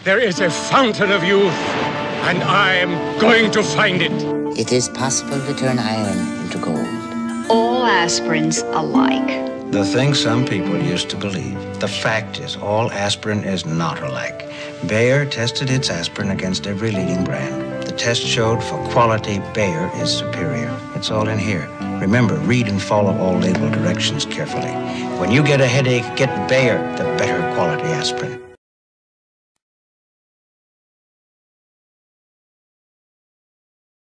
There is a fountain of youth, and I am going to find it. It is possible to turn iron into gold. All aspirins alike. The thing some people used to believe. The fact is, all aspirin is not alike. Bayer tested its aspirin against every leading brand. The test showed for quality, Bayer is superior. It's all in here. Remember, read and follow all label directions carefully. When you get a headache, get Bayer, the better quality aspirin.